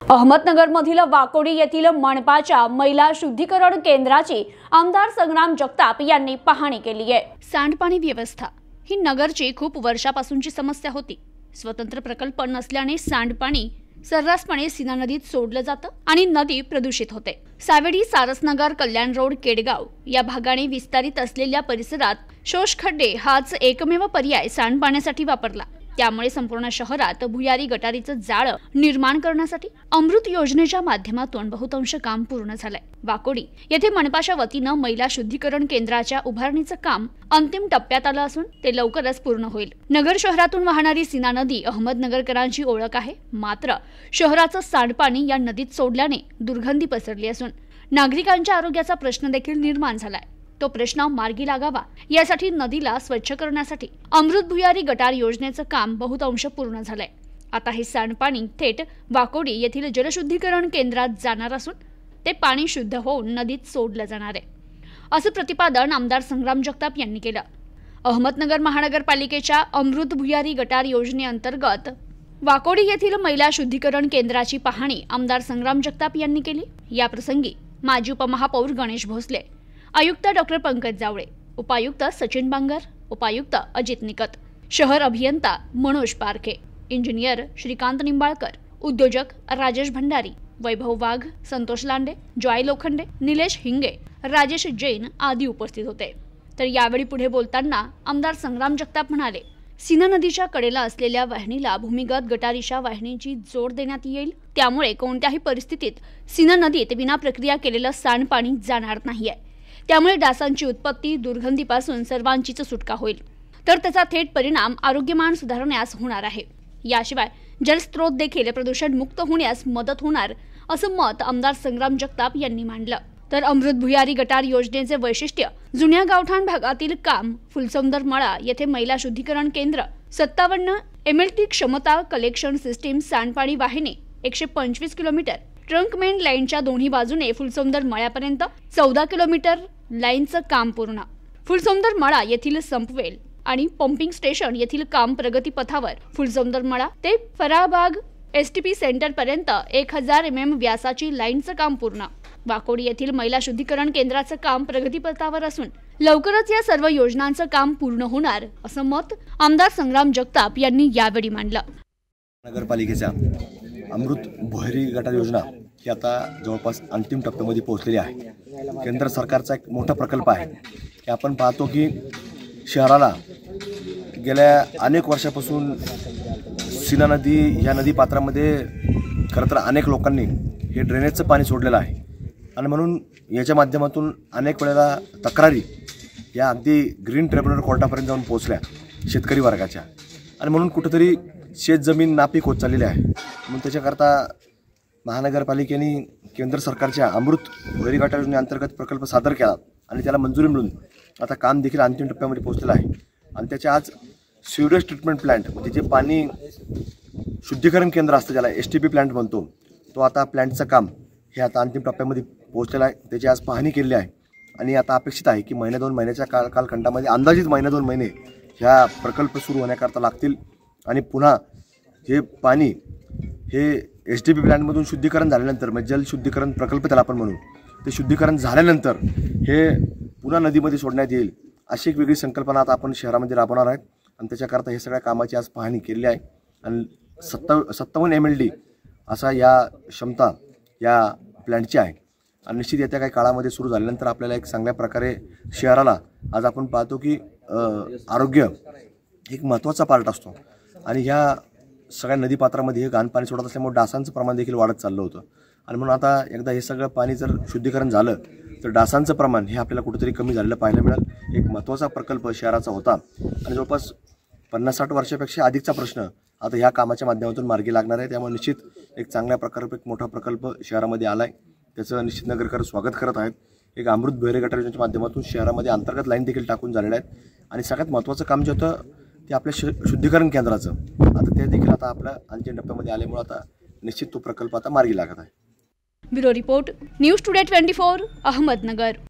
अहमदनगरमधील वाकोडी येथील मनपाच्या महिला शुद्धीकरण केंद्राची आमदार संग्राम जगताप यांनी पाहणी केली आहे। सांडपाणी व्यवस्था ही नगरची खूप वर्षापासूनची समस्या होती। स्वतंत्र प्रकल्प नसल्याने सांडपाणी सर्रासपणे सीना नदीत सोडलं जातं आणि नदी प्रदूषित होते। सावेडी, सारसनगर, कल्याण रोड, केडगाव या भागाने विस्तारित असलेल्या परिसरात शोषखड्डे हाच एकमेव पर्याय सांडपाण्यासाठी वापरला। त्यामुळे संपूर्ण शहरात भुयारी गटारीचं जाळं निर्माण करण्यासाठी अमृत योजनेच्या माध्यमातून बहुतांश काम पूर्ण झालंय। वाकोडी येथे मनपाच्या वतीनं महिला शुद्धीकरण केंद्राच्या उभारणीचं काम अंतिम टप्प्यात आलं असून ते लवकरच पूर्ण होईल। नगर शहरातून वाहणारी सीना नदी अहमदनगरकरांची ओळख आहे, मात्र शहराचं सांडपाणी या नदीत सोडल्याने दुर्गंधी पसरली असून नागरिकांच्या आरोग्याचा प्रश्न देखील निर्माण झालाय। तो प्रश्न मार्गी लागावा यासाठी नदीला स्वच्छ करण्यासाठी अमृत भुयारी गटार योजनेचं काम बहुतांश पूर्ण झालंय। आता हे सांडपाणी थेट वाकोडी येथील जलशुद्धीकरण केंद्रात जाणार असून ते पाणी शुद्ध होऊन नदीत सोडलं जाणार आहे, असं प्रतिपादन आमदार संग्राम जगताप यांनी केलं। अहमदनगर महानगरपालिकेच्या अमृत भुयारी गटार योजनेअंतर्गत वाकोडी येथील महिला शुद्धीकरण केंद्राची पाहणी आमदार संग्राम जगताप यांनी केली। या प्रसंगी माजी उपमहापौर गणेश भोसले, आयुक्त डॉक्टर पंकज जावळे, उपायुक्त सचिन बांगर, उपायुक्त अजित निकत, शहर अभियंता मनोज पारखे, इंजिनियर श्रीकांत निंबाळकर, उद्योजक राजेश भंडारी, वैभव वाघ, संतोष लांडे, जॉय लोखंडे, निलेश हिंगे, राजेश जैन आदी उपस्थित होते। तर यावेळी पुढे बोलताना आमदार संग्राम जगताप म्हणाले, सीना नदीच्या कडेला असलेल्या वाहिनीला भूमिगत गटारीच्या वाहिनीची जोड देण्यात येईल। त्यामुळे कोणत्याही परिस्थितीत सीना नदीत विना प्रक्रिया केलेलं सांडपाणी जाणार नाहीये। त्यामुळे डासांची उत्पत्ती, दुर्गंधीपासून सर्वांचीच सुटका होईल, तर त्याचा थेट परिणाम आरोग्यमान सुधारण्यास होणार आहे। याशिवाय जलस्रोत देखील प्रदूषण मुक्त होण्यास मदत होणार, असं मत आमदार संग्राम जगताप यांनी मांडलं। तर अमृत भुयारी गटार योजनेचे वैशिष्ट्य जुन्या गावठाण भागातील काम, फुलसौंदर मळा येथे महिला शुद्धीकरण केंद्र, 57 MLT क्षमता कलेक्शन सिस्टीम, सांडपाणी वाहिनी 125 किलोमीटर, ट्रंक मेन लाईनच्या दोन्ही बाजूने फुलसौंदर मळ्यापर्यंत 14 किलोमीटर लाईनचं काम पूर्ण। फुलसौंदर मळा येथील संपवेल आणि पंपिंग स्टेशन येथील काम प्रगती पथावर। फुलसौंदर मळा ते फराबाग STP सेंटर पर्यंत 1000 mm व्यासाची लाईनचं काम पूर्ण। वाकोडी येथील महिला शुद्धीकरण केंद्राचं काम प्रगतीपथावर असून लवकरच या सर्व योजनांचं काम पूर्ण होणार, असं मत आमदार संग्राम जगताप यांनी यावेळी मांडलं। नगरपालिकेच्या अमृत भुयारी गटार योजना ही आता जवळपास अंतिम टप्प्यामध्ये पोहोचलेली आहे। केंद्र सरकारचा एक मोठा प्रकल्प आहे की आपण पाहतो की शहराला गेल्या अनेक वर्षापासून सीना नदी या नदीपात्रामध्ये खरं तर अनेक लोकांनी हे ड्रेनेजचं पाणी सोडलेलं आहे आणि म्हणून याच्या माध्यमातून अनेक वेळेला तक्रारी या अगदी ग्रीन ट्रिब्युनल कोर्टापर्यंत जाऊन पोहोचल्या शेतकरी वर्गाच्या, आणि म्हणून कुठेतरी शेतजमीन नापीक होत चाललेली आहे। म्हणून त्याच्याकरता महानगरपालिकेने केंद्र सरकारच्या अमृत भुयारी गटार योजनेअंतर्गत प्रकल्प सादर केला आणि त्याला मंजुरी मिळून आता काम देखील अंतिम टप्प्यामध्ये पोहोचलेलं आहे। आणि त्याच्या आज सिवेज ट्रीटमेंट प्लांट म्हणजे जे पाणी शुद्धीकरण केंद्र असतं ज्याला STP प्लांट म्हणतो, तो आता प्लांटचं काम हे आता अंतिम टप्प्यामध्ये पोहोचलेलं आहे। त्याची आज पाहणी केलेली आहे आणि आता अपेक्षित आहे की महिन्या 2 महिन्याच्या कालखंडामध्ये अंदाजित महिना 2 महिने ह्या प्रकल्प सुरू होण्याकरता लागतील आणि पुन्हा हे पाणी हे STP प्लांटमधून शुद्धीकरण झाल्यानंतर म्हणजे जल शुद्धीकरण प्रकल्प त्याला आपण म्हणू, ते शुद्धीकरण झाल्यानंतर हे पुन्हा नदीमध्ये सोडण्यात येईल, अशी एक वेगळी संकल्पना आता आपण शहरामध्ये राबवणार आहेत। आणि त्याच्याकरता हे सगळ्या कामाची आज पाहणी केलेली आहे आणि 57 MLD असा या क्षमता या प्लॅन्टची आहे आणि निश्चित येत्या काही काळामध्ये सुरू झाल्यानंतर आपल्याला एक चांगल्या प्रकारे शहराला आज आपण पाहतो की आरोग्य एक महत्त्वाचा पार्ट असतो आणि ह्या सगळ्या नदीपात्रामध्ये हे घाण पाणी सोडत असल्यामुळे डासांचं प्रमाण देखील वाढत चाललं होतं आणि म्हणून आता एकदा हे सगळं पाणी जर शुद्धीकरण झालं तर डासांचं प्रमाण हे आपल्याला कुठेतरी कमी झालेलं पाहायला मिळेल। एक महत्त्वाचा प्रकल्प शहराचा होता आणि जवळपास 50-60 वर्षापेक्षा अधिकचा प्रश्न आता ह्या कामाच्या माध्यमातून मार्गी लागणार आहे। त्यामुळे निश्चित एक चांगल्या प्रकारे एक मोठा प्रकल्प शहरामध्ये आला आहे, त्याचं निश्चित नगरकर स्वागत करत आहेत। एक अमृत भुयारी गटार योजनेच्या माध्यमातून शहरामध्ये अंतर्गत लाईन देखील टाकून झालेल्या आहेत आणि सगळ्यात महत्त्वाचं काम जे होतं ते आपल्या शुद्धीकरण केंद्राचं आता ते देखील आता आपल्या अंतिम टप्प्यामध्ये आल्यामुळे आता निश्चित तो प्रकल्प आता मार्गी लागत आहे। Bureau report, news today 24, Ahmednagar.